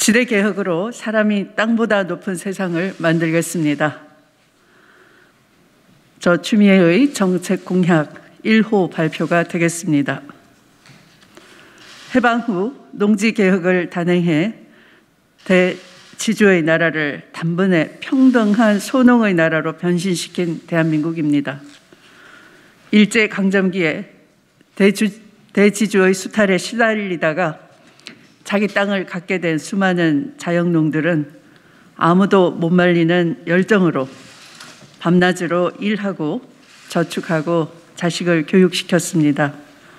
지대 개혁으로 사람이 땅보다 높은 세상을 만들겠습니다. 저 추미애의 정책 공약 1호 발표가 되겠습니다. 해방 후 농지 개혁을 단행해 대지주의 나라를 단번에 평등한 소농의 나라로 변신시킨 대한민국입니다. 일제강점기에 대지주의 수탈에 시달리다가 자기 땅을 갖게 된 수많은 자영농들은 아무도 못 말리는 열정으로 밤낮으로 일하고 저축하고 자식을 교육시켰습니다.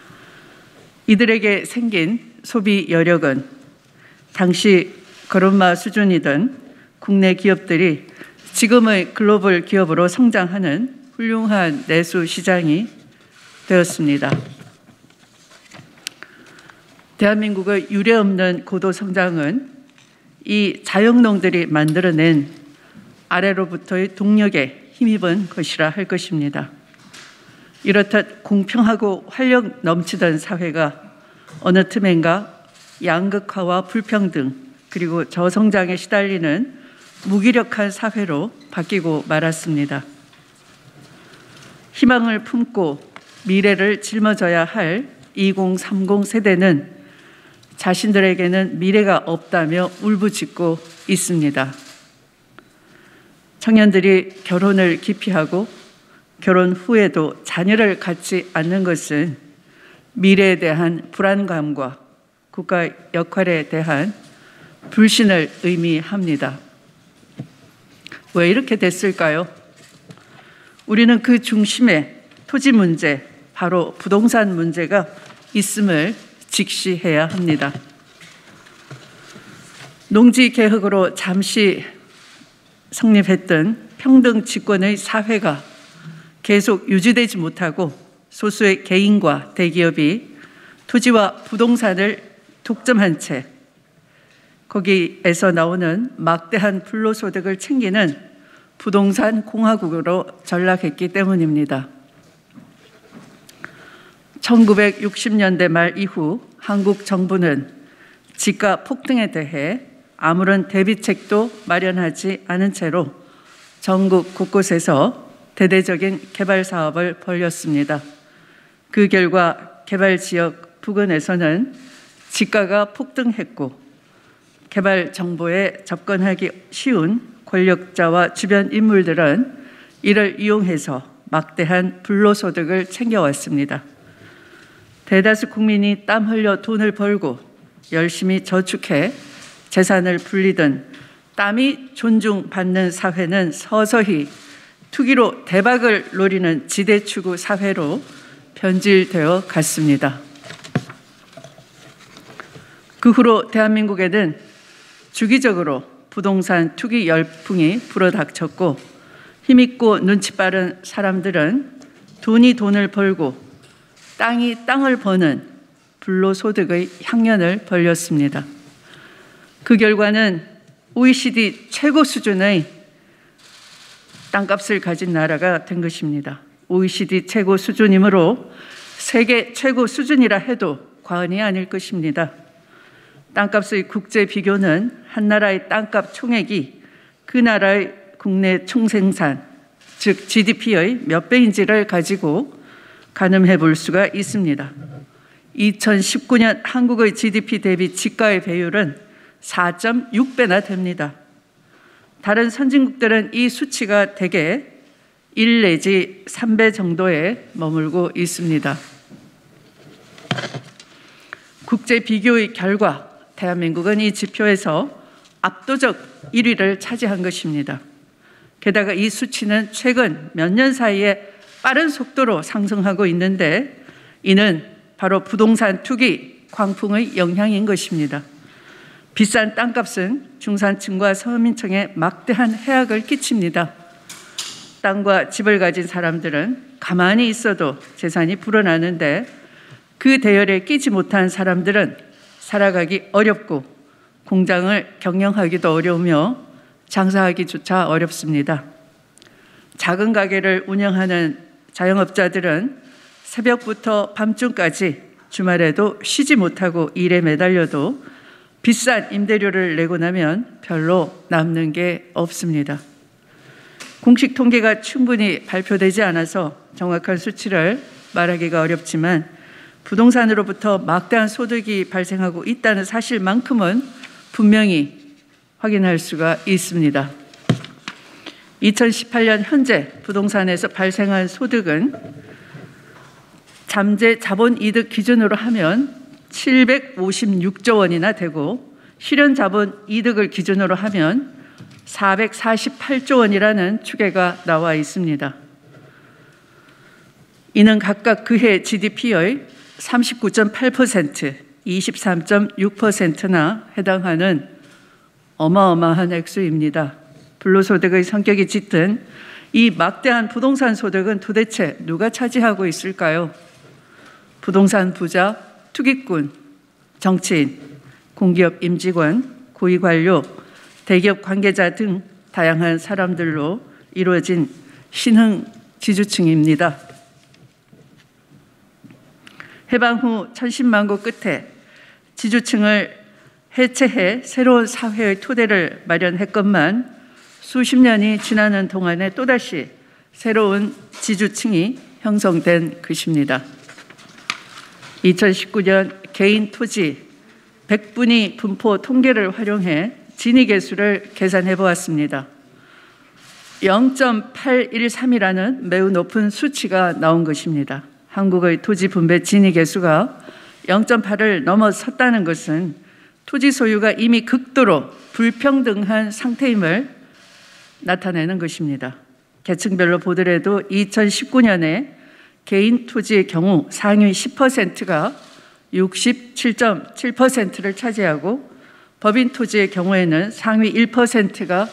이들에게 생긴 소비 여력은 당시 거론마 수준이던 국내 기업들이 지금의 글로벌 기업으로 성장하는 훌륭한 내수 시장이 되었습니다. 대한민국의 유례없는 고도 성장은 이 자영농들이 만들어낸 아래로부터의 동력에 힘입은 것이라 할 것입니다. 이렇듯 공평하고 활력 넘치던 사회가 어느 틈엔가 양극화와 불평등 그리고 저성장에 시달리는 무기력한 사회로 바뀌고 말았습니다. 희망을 품고 미래를 짊어져야 할 2030 세대는 자신들에게는 미래가 없다며 울부짖고 있습니다. 청년들이 결혼을 기피하고 결혼 후에도 자녀를 갖지 않는 것은 미래에 대한 불안감과 국가 역할에 대한 불신을 의미합니다. 왜 이렇게 됐을까요? 우리는 그 중심에 토지 문제, 바로 부동산 문제가 있음을 직시해야 합니다. 농지 개혁으로 잠시 성립했던 평등 집권의 사회가 계속 유지되지 못하고 소수의 개인과 대기업이 토지와 부동산을 독점한 채 거기에서 나오는 막대한 불로소득을 챙기는 부동산 공화국으로 전락했기 때문입니다. 1960년대 말 이후 한국 정부는 집가 폭등에 대해 아무런 대비책도 마련하지 않은 채로 전국 곳곳에서 대대적인 개발 사업을 벌였습니다. 그 결과 개발 지역 부근에서는 집가가 폭등했고 개발 정보에 접근하기 쉬운 권력자와 주변 인물들은 이를 이용해서 막대한 불로소득을 챙겨왔습니다. 대다수 국민이 땀 흘려 돈을 벌고 열심히 저축해 재산을 불리던 땀이 존중받는 사회는 서서히 투기로 대박을 노리는 지대추구 사회로 변질되어 갔습니다. 그 후로 대한민국에는 주기적으로 부동산 투기 열풍이 불어닥쳤고 힘있고 눈치 빠른 사람들은 돈이 돈을 벌고 땅이 땅을 버는 불로소득의 향연을 벌였습니다. 그 결과는 OECD 최고 수준의 땅값을 가진 나라가 된 것입니다. OECD 최고 수준이므로 세계 최고 수준이라 해도 과언이 아닐 것입니다. 땅값의 국제 비교는 한 나라의 땅값 총액이 그 나라의 국내 총생산, 즉 GDP의 몇 배인지를 가지고 가늠해 볼 수가 있습니다. 2019년 한국의 GDP 대비 지가의 배율은 4.6배나 됩니다. 다른 선진국들은 이 수치가 대개 1 내지 3배 정도에 머물고 있습니다. 국제 비교의 결과 대한민국은 이 지표에서 압도적 1위를 차지한 것입니다. 게다가 이 수치는 최근 몇 년 사이에 빠른 속도로 상승하고 있는데 이는 바로 부동산 투기 광풍의 영향인 것입니다. 비싼 땅값은 중산층과 서민층에 막대한 해악을 끼칩니다. 땅과 집을 가진 사람들은 가만히 있어도 재산이 불어나는데 그 대열에 끼지 못한 사람들은 살아가기 어렵고 공장을 경영하기도 어려우며 장사하기조차 어렵습니다. 작은 가게를 운영하는 자영업자들은 새벽부터 밤중까지 주말에도 쉬지 못하고 일에 매달려도 비싼 임대료를 내고 나면 별로 남는 게 없습니다. 공식 통계가 충분히 발표되지 않아서 정확한 수치를 말하기가 어렵지만 부동산으로부터 막대한 소득이 발생하고 있다는 사실만큼은 분명히 확인할 수가 있습니다. 2018년 현재 부동산에서 발생한 소득은 잠재 자본이득 기준으로 하면 756조 원이나 되고 실현 자본이득을 기준으로 하면 448조 원이라는 추계가 나와 있습니다. 이는 각각 그해 GDP의 39.8%, 23.6%나 해당하는 어마어마한 액수입니다. 불로소득의 성격이 짙은 이 막대한 부동산 소득은 도대체 누가 차지하고 있을까요? 부동산 부자, 투기꾼, 정치인, 공기업 임직원, 고위관료, 대기업 관계자 등 다양한 사람들로 이루어진 신흥 지주층입니다. 해방 후 천신만고 끝에 지주층을 해체해 새로운 사회의 토대를 마련했건만 수십 년이 지나는 동안에 또다시 새로운 지주층이 형성된 것입니다. 2019년 개인 토지 100분위 분포 통계를 활용해 진위계수를 계산해 보았습니다. 0.813이라는 매우 높은 수치가 나온 것입니다. 한국의 토지 분배 진위계수가 0.8을 넘어섰다는 것은 토지 소유가 이미 극도로 불평등한 상태임을 나타내는 것입니다. 계층별로 보더라도 2019년에 개인 토지의 경우 상위 10%가 67.7%를 차지하고 법인 토지의 경우에는 상위 1%가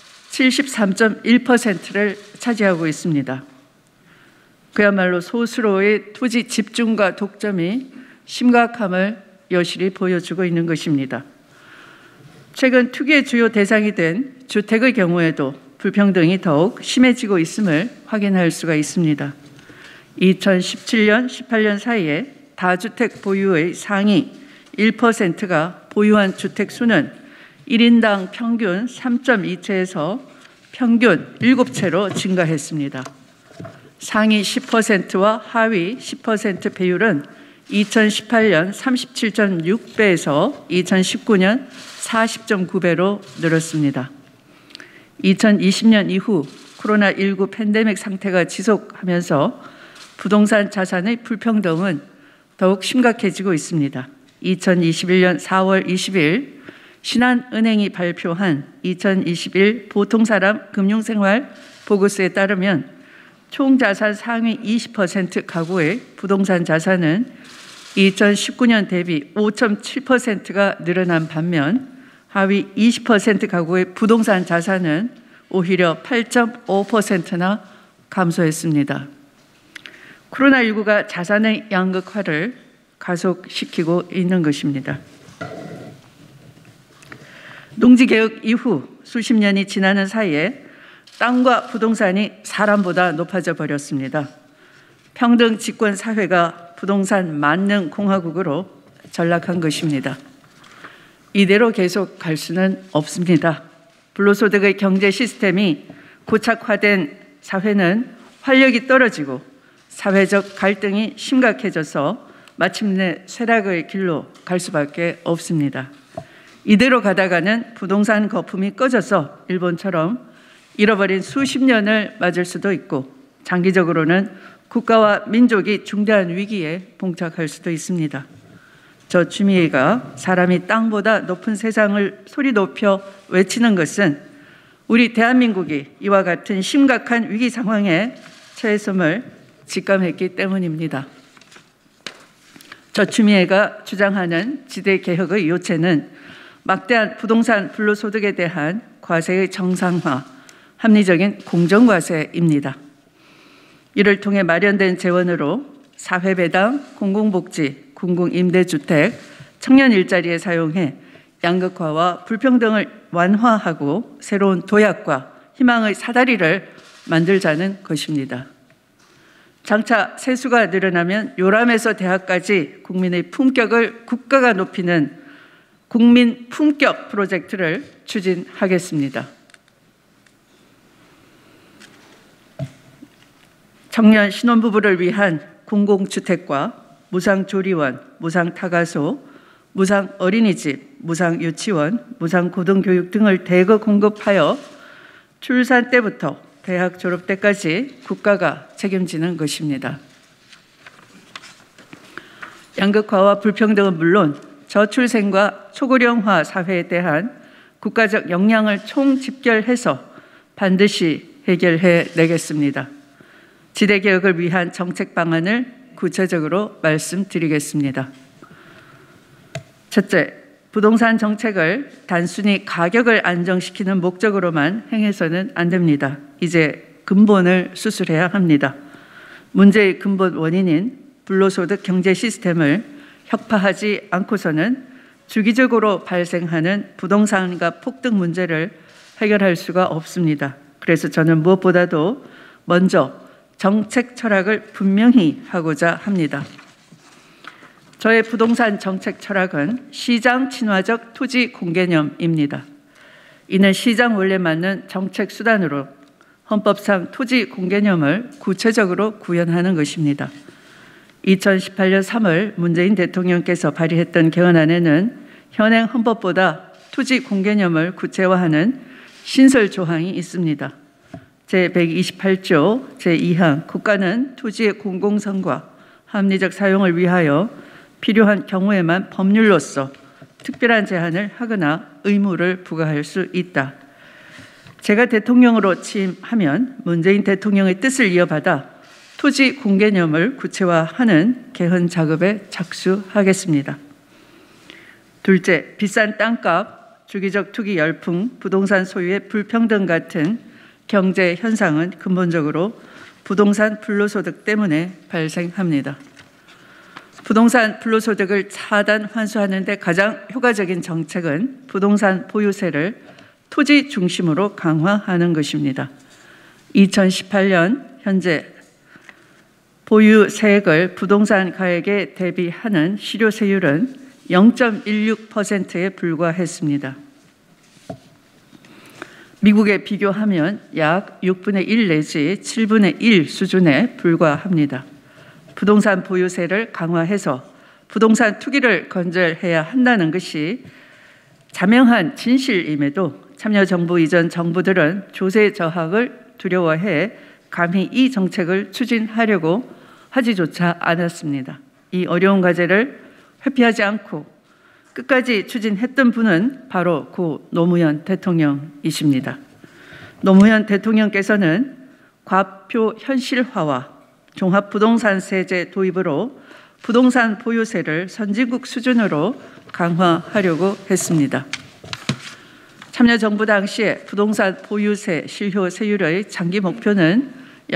73.1%를 차지하고 있습니다. 그야말로 소수로의 토지 집중과 독점이 심각함을 여실히 보여주고 있는 것입니다. 최근 투기의 주요 대상이 된 주택의 경우에도 불평등이 더욱 심해지고 있음을 확인할 수가 있습니다. 2017년, 18년 사이에 다주택 보유의 상위 1%가 보유한 주택 수는 1인당 평균 3.2채에서 평균 7채로 증가했습니다. 상위 10%와 하위 10% 배율은 2018년 37.6배에서 2019년 40.9배로 늘었습니다. 2020년 이후 코로나19 팬데믹 상태가 지속하면서 부동산 자산의 불평등은 더욱 심각해지고 있습니다. 2021년 4월 20일 신한은행이 발표한 2021 보통사람 금융생활 보고서에 따르면 총자산 상위 20% 가구의 부동산 자산은 2019년 대비 5.7%가 늘어난 반면 하위 20% 가구의 부동산 자산은 오히려 8.5%나 감소했습니다. 코로나19가 자산의 양극화를 가속시키고 있는 것입니다. 농지개혁 이후 수십 년이 지나는 사이에 땅과 부동산이 사람보다 높아져 버렸습니다. 평등 집권 사회가 부동산 만능 공화국으로 전락한 것입니다. 이대로 계속 갈 수는 없습니다. 불로소득의 경제 시스템이 고착화된 사회는 활력이 떨어지고 사회적 갈등이 심각해져서 마침내 쇠락의 길로 갈 수밖에 없습니다. 이대로 가다가는 부동산 거품이 꺼져서 일본처럼 잃어버린 수십 년을 맞을 수도 있고 장기적으로는 국가와 민족이 중대한 위기에 봉착할 수도 있습니다. 저 추미애가 사람이 땅보다 높은 세상을 소리 높여 외치는 것은 우리 대한민국이 이와 같은 심각한 위기 상황에 처했음을 직감했기 때문입니다. 저 추미애가 주장하는 지대개혁의 요체는 막대한 부동산 불로소득에 대한 과세의 정상화, 합리적인 공정과세입니다. 이를 통해 마련된 재원으로 사회배당, 공공복지, 공공임대주택, 청년 일자리에 사용해 양극화와 불평등을 완화하고 새로운 도약과 희망의 사다리를 만들자는 것입니다. 장차 세수가 늘어나면 요람에서 대학까지 국민의 품격을 국가가 높이는 국민 품격 프로젝트를 추진하겠습니다. 청년 신혼부부를 위한 공공주택과 무상조리원, 무상타가소, 무상어린이집, 무상유치원, 무상고등교육 등을 대거 공급하여 출산 때부터 대학 졸업 때까지 국가가 책임지는 것입니다. 양극화와 불평등은 물론 저출생과 초고령화 사회에 대한 국가적 역량을 총집결해서 반드시 해결해 내겠습니다. 지대개혁을 위한 정책 방안을 구체적으로 말씀드리겠습니다. 첫째, 부동산 정책을 단순히 가격을 안정시키는 목적으로만 행해서는 안 됩니다. 이제 근본을 수술해야 합니다. 문제의 근본 원인인 불로소득 경제 시스템을 혁파하지 않고서는 주기적으로 발생하는 부동산과 폭등 문제를 해결할 수가 없습니다. 그래서 저는 무엇보다도 먼저 정책 철학을 분명히 하고자 합니다. 저의 부동산 정책 철학은 시장 친화적 토지 공개념입니다. 이는 시장 원리에 맞는 정책 수단으로 헌법상 토지 공개념을 구체적으로 구현하는 것입니다. 2018년 3월 문재인 대통령께서 발의했던 개헌안에는 현행 헌법보다 토지 공개념을 구체화하는 신설 조항이 있습니다. 제128조 제2항 국가는 토지의 공공성과 합리적 사용을 위하여 필요한 경우에만 법률로서 특별한 제한을 하거나 의무를 부과할 수 있다. 제가 대통령으로 취임하면 문재인 대통령의 뜻을 이어받아 토지 공개념을 구체화하는 개헌 작업에 착수하겠습니다. 둘째, 비싼 땅값, 주기적 투기 열풍, 부동산 소유의 불평등 같은 경제 현상은 근본적으로 부동산 불로소득 때문에 발생합니다. 부동산 불로소득을 차단 환수하는 데 가장 효과적인 정책은 부동산 보유세를 토지 중심으로 강화하는 것입니다. 2018년 현재 보유세액을 부동산 가액에 대비하는 실효세율은 0.16%에 불과했습니다. 미국에 비교하면 약 6분의 1 내지 7분의 1 수준에 불과합니다. 부동산 보유세를 강화해서 부동산 투기를 건절해야 한다는 것이 자명한 진실임에도 참여정부 이전 정부들은 조세 저하를 두려워해 감히 이 정책을 추진하려고 하지조차 않았습니다. 이 어려운 과제를 회피하지 않고 끝까지 추진했던 분은 바로 고 노무현 대통령이십니다. 노무현 대통령께서는 과표 현실화와 종합부동산세제 도입으로 부동산 보유세를 선진국 수준으로 강화하려고 했습니다. 참여정부 당시에 부동산 보유세 실효세율의 장기 목표는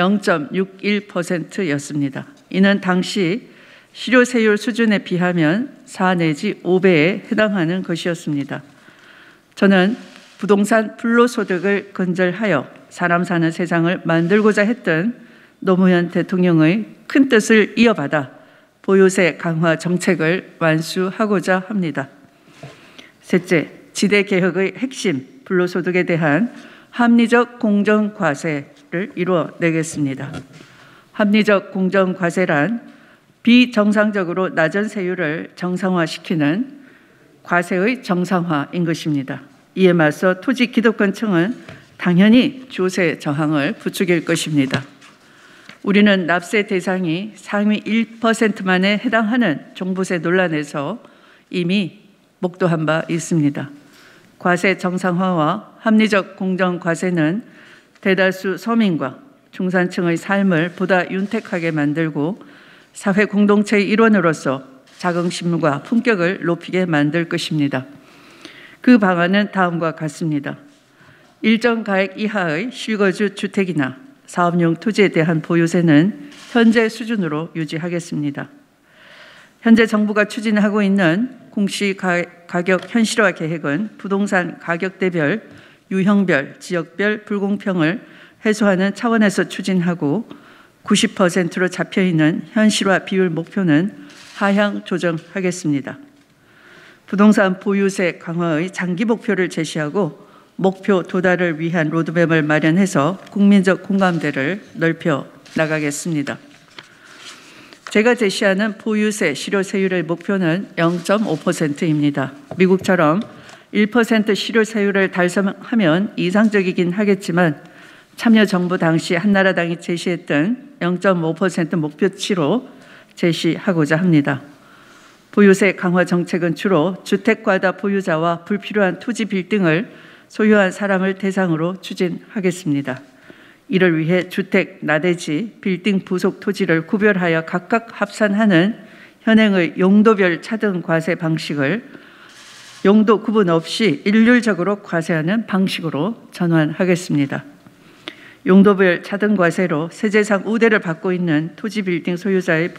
0.61%였습니다. 이는 당시 실효세율 수준에 비하면 4 내지 5배에 해당하는 것이었습니다. 저는 부동산 불로소득을 건절하여 사람 사는 세상을 만들고자 했던 노무현 대통령의 큰 뜻을 이어받아 보유세 강화 정책을 완수하고자 합니다. 셋째, 지대개혁의 핵심 불로소득에 대한 합리적 공정과세를 이루어내겠습니다. 합리적 공정과세란 비정상적으로 낮은 세율을 정상화시키는 과세의 정상화인 것입니다. 이에 맞서 토지 기득권층은 당연히 조세 저항을 부추길 것입니다. 우리는 납세 대상이 상위 1%만에 해당하는 종부세 논란에서 이미 목도한 바 있습니다. 과세 정상화와 합리적 공정과세는 대다수 서민과 중산층의 삶을 보다 윤택하게 만들고 사회 공동체의 일원으로서 자긍심과 품격을 높이게 만들 것입니다. 그 방안은 다음과 같습니다. 일정 가액 이하의 실거주 주택이나 사업용 토지에 대한 보유세는 현재 수준으로 유지하겠습니다. 현재 정부가 추진하고 있는 공시가격 현실화 계획은 부동산 가격대별, 유형별, 지역별 불공평을 해소하는 차원에서 추진하고 90%로 잡혀있는 현실화 비율 목표는 하향 조정하겠습니다. 부동산 보유세 강화의 장기 목표를 제시하고 목표 도달을 위한 로드맵을 마련해서 국민적 공감대를 넓혀 나가겠습니다. 제가 제시하는 보유세 실효세율의 목표는 0.5%입니다. 미국처럼 1% 실효세율을 달성하면 이상적이긴 하겠지만 참여정부 당시 한나라당이 제시했던 0.5% 목표치로 제시하고자 합니다. 보유세 강화 정책은 주로 주택과다 보유자와 불필요한 토지 빌딩을 소유한 사람을 대상으로 추진하겠습니다. 이를 위해 주택, 나대지, 빌딩 부속 토지를 구별하여 각각 합산하는 현행의 용도별 차등 과세 방식을 용도 구분 없이 일률적으로 과세하는 방식으로 전환하겠습니다. 용도별 차등 과세로 세제상 우대를 받고 있는 토지 빌딩 소유자의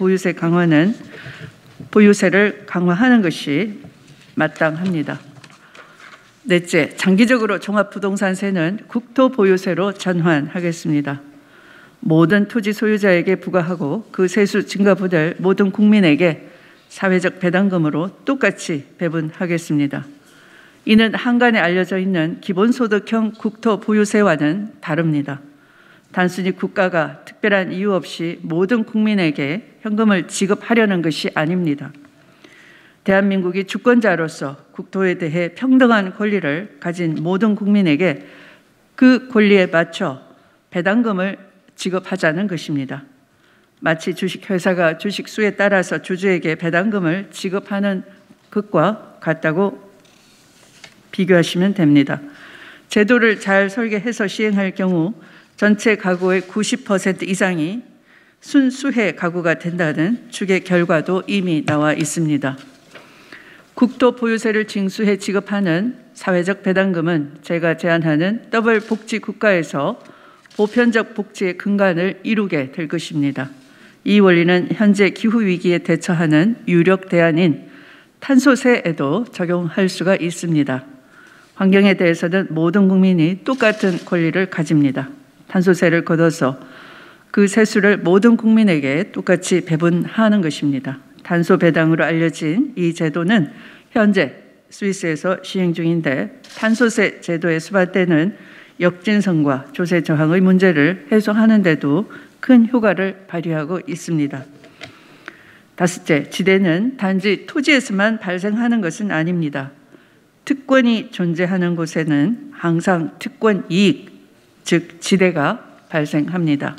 보유세를 강화하는 것이 마땅합니다. 넷째, 장기적으로 종합부동산세는 국토보유세로 전환하겠습니다. 모든 토지 소유자에게 부과하고 그 세수 증가분을 모든 국민에게 사회적 배당금으로 똑같이 배분하겠습니다. 이는 한간에 알려져 있는 기본소득형 국토보유세와는 다릅니다. 단순히 국가가 특별한 이유 없이 모든 국민에게 현금을 지급하려는 것이 아닙니다. 대한민국이 주권자로서 국토에 대해 평등한 권리를 가진 모든 국민에게 그 권리에 맞춰 배당금을 지급하자는 것입니다. 마치 주식회사가 주식수에 따라서 주주에게 배당금을 지급하는 것과 같다고 비교하시면 됩니다. 제도를 잘 설계해서 시행할 경우 전체 가구의 90% 이상이 순수해 가구가 된다는 추계 결과도 이미 나와 있습니다. 국토 보유세를 징수해 지급하는 사회적 배당금은 제가 제안하는 더블 복지 국가에서 보편적 복지의 근간을 이루게 될 것입니다. 이 원리는 현재 기후위기에 대처하는 유력 대안인 탄소세에도 적용할 수가 있습니다. 환경에 대해서는 모든 국민이 똑같은 권리를 가집니다. 탄소세를 걷어서 그 세수를 모든 국민에게 똑같이 배분하는 것입니다. 탄소 배당으로 알려진 이 제도는 현재 스위스에서 시행 중인데 탄소세 제도에 수반되는 역진성과 조세 저항의 문제를 해소하는 데도 큰 효과를 발휘하고 있습니다. 다섯째, 지대는 단지 토지에서만 발생하는 것은 아닙니다. 특권이 존재하는 곳에는 항상 특권 이익, 즉 지대가 발생합니다.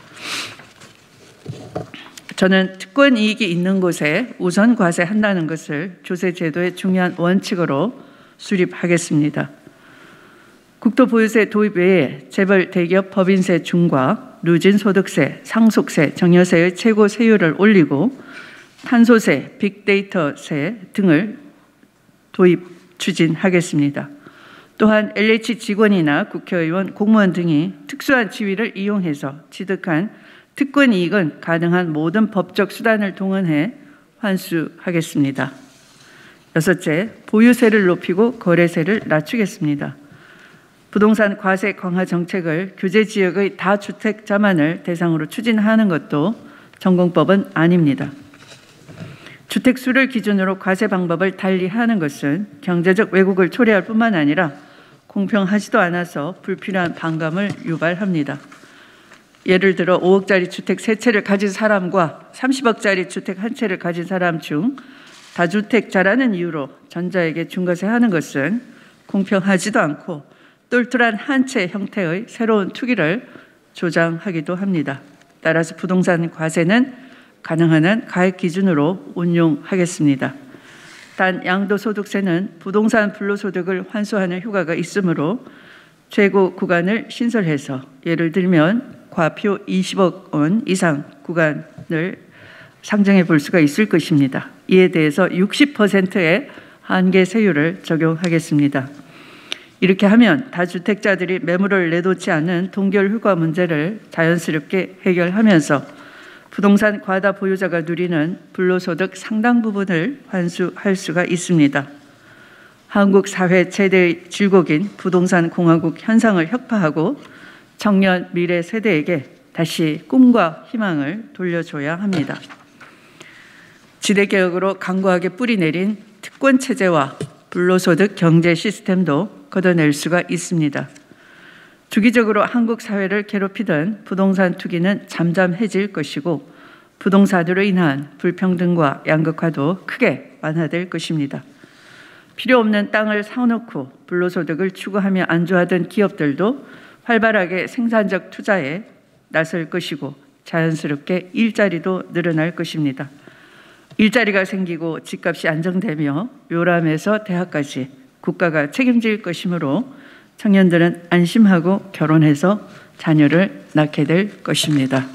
저는 특권 이익이 있는 곳에 우선 과세한다는 것을 조세 제도의 중요한 원칙으로 수립하겠습니다. 국토보유세 도입 외에 재벌 대기업 법인세 중과 누진소득세, 상속세, 정여세의 최고 세율을 올리고 탄소세, 빅데이터세 등을 도입 추진하겠습니다. 또한 LH 직원이나 국회의원, 공무원 등이 특수한 지위를 이용해서 취득한 특권 이익은 가능한 모든 법적 수단을 동원해 환수하겠습니다. 여섯째, 보유세를 높이고 거래세를 낮추겠습니다. 부동산 과세 강화 정책을 규제 지역의 다주택자만을 대상으로 추진하는 것도 전공법은 아닙니다. 주택수를 기준으로 과세 방법을 달리하는 것은 경제적 왜곡을 초래할 뿐만 아니라 공평하지도 않아서 불필요한 반감을 유발합니다. 예를 들어 5억짜리 주택 3채를 가진 사람과 30억짜리 주택 1채를 가진 사람 중 다주택자라는 이유로 전자에게 중과세하는 것은 공평하지도 않고 똘똘한 한 채 형태의 새로운 투기를 조장하기도 합니다. 따라서 부동산 과세는 가능한 한 가액 기준으로 운용하겠습니다. 단 양도소득세는 부동산 불로소득을 환수하는 효과가 있으므로 최고 구간을 신설해서 예를 들면 과표 20억 원 이상 구간을 상정해 볼 수가 있을 것입니다. 이에 대해서 60%의 한계 세율을 적용하겠습니다. 이렇게 하면 다주택자들이 매물을 내놓지 않은 동결 휴가 문제를 자연스럽게 해결하면서 부동산 과다 보유자가 누리는 불로소득 상당 부분을 환수할 수가 있습니다. 한국 사회 최대의 질곡인 부동산 공화국 현상을 혁파하고 청년 미래 세대에게 다시 꿈과 희망을 돌려줘야 합니다. 지대개혁으로 강고하게 뿌리내린 특권 체제와 불로소득 경제 시스템도 걷어낼 수가 있습니다. 주기적으로 한국 사회를 괴롭히던 부동산 투기는 잠잠해질 것이고 부동산으로 인한 불평등과 양극화도 크게 완화될 것입니다. 필요 없는 땅을 사놓고 불로소득을 추구하며 안주하던 기업들도 활발하게 생산적 투자에 나설 것이고 자연스럽게 일자리도 늘어날 것입니다. 일자리가 생기고 집값이 안정되며 요람에서 대학까지 국가가 책임질 것이므로 청년들은 안심하고 결혼해서 자녀를 낳게 될 것입니다.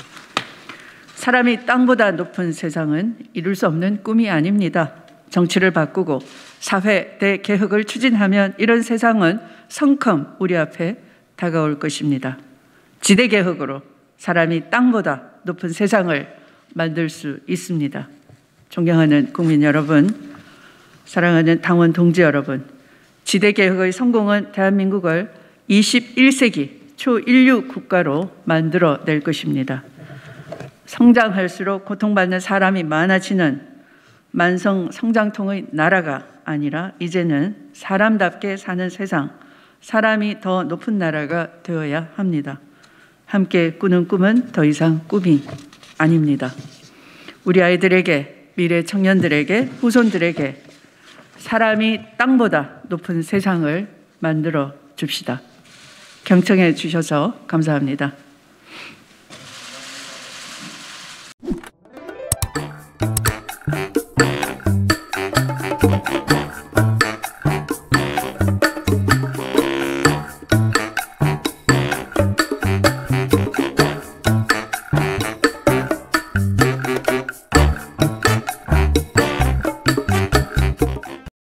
사람이 땅보다 높은 세상은 이룰 수 없는 꿈이 아닙니다. 정치를 바꾸고 사회 대개혁을 추진하면 이런 세상은 성큼 우리 앞에 다가올 것입니다. 지대개혁으로 사람이 땅보다 높은 세상을 만들 수 있습니다. 존경하는 국민 여러분, 사랑하는 당원 동지 여러분, 지대개혁의 성공은 대한민국을 21세기 초인류 국가로 만들어낼 것입니다. 성장할수록 고통받는 사람이 많아지는 만성 성장통의 나라가 아니라 이제는 사람답게 사는 세상, 사람이 더 높은 나라가 되어야 합니다. 함께 꾸는 꿈은 더 이상 꿈이 아닙니다. 우리 아이들에게, 미래 청년들에게, 후손들에게 사람이 땅보다 높은 세상을 만들어 줍시다. 경청해 주셔서 감사합니다.